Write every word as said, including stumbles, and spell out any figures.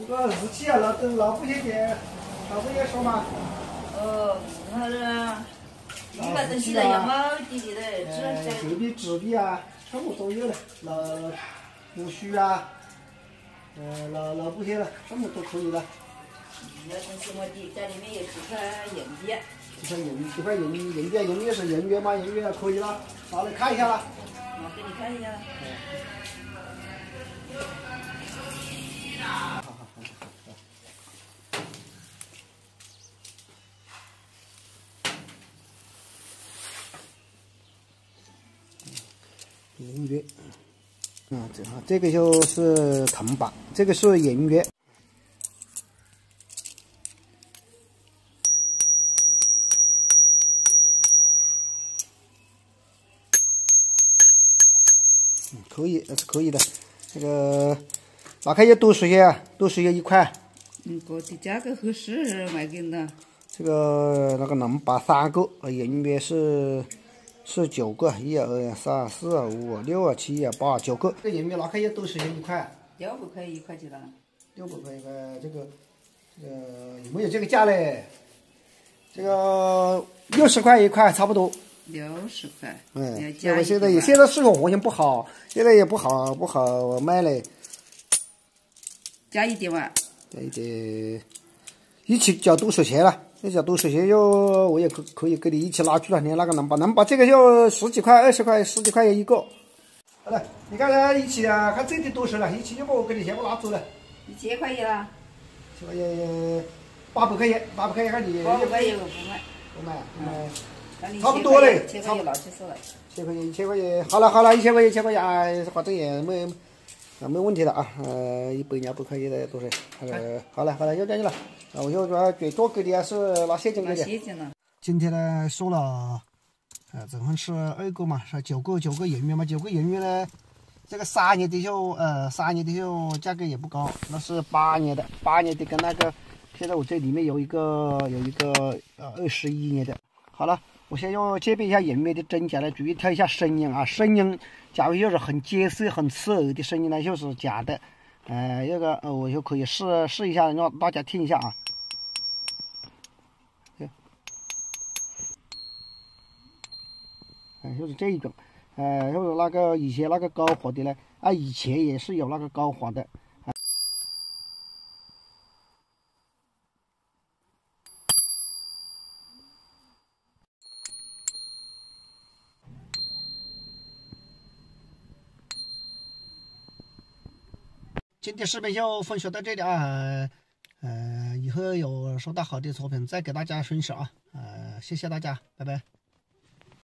个日期啊，老老不些的，老不些说嘛。 哦，那是一个东西的羊毛地里的， 呃，铅笔、纸笔啊，全部都有了。老胡须啊，呃，老老不些了，全部都可以了。 那东西我的家里面有几块硬币。 几块硬几块硬硬币，硬币是硬币嘛，硬币可以了，拿来看一下了。 我给你看一下。 好好好好。银月，嗯，这哈这个就是铜板，这个是银月。嗯，可以，是可以的。这个那看有多少些啊？多少些一块？ 嗯，个的价格合适，卖给你了。 这个那个龙八三个，银月是。是九个，一二三四五六七八九个。这银币拿开也都是一块， 六百块一块钱了。 六百块一块，这个这个有没有这个价嘞？这个六十块一块差不多。 六十块。 嗯，这个现在也现在市场行情不好，现在也不好不好卖嘞。 加一点嘛。 加一点，一起交多少钱了？你交多少钱就我也可可以给你一起拿去了。你那个能把能把这个就十几块、二十块、十几块钱一个。好了，你看看一起啊，看这的多少了？一起就把我给你全部拿走了。 一千块钱了。 千块钱，八百块钱，八百块钱看你。 八百块钱我不买。 不买， 嗯。 差不多嘞。 千块钱拿去手了。 千块钱，一千块钱，好了好了，一千块钱，一千块钱，哎，反正也没啊没问题了啊，呃，一百两百块钱的都是。呃，好了好了，要这样了。啊，我要主最多给的还是拿现金给的。 拿现金了。 今天呢说了，呃，总共是二个嘛，是九个九个银元嘛，九个银元呢，这个三年的就呃三年的就价格也不高，那是八年的，八年的跟那个现在我这里面有一个有一个呃二十一年的。好了，我先要鉴别一下银元的真假来，注意听一下声音啊，声音假如要是很尖涩很刺耳的声音呢，就是假的。呃，这个呃，我就可以试试一下，让大家听一下啊。哎，就是这一种，呃，就是那个以前那个高华的呢，啊，以前也是有那个高华的。啊、今天视频就分享到这里啊，呃，以后有收到好的作品再给大家分享啊，呃，谢谢大家，拜拜。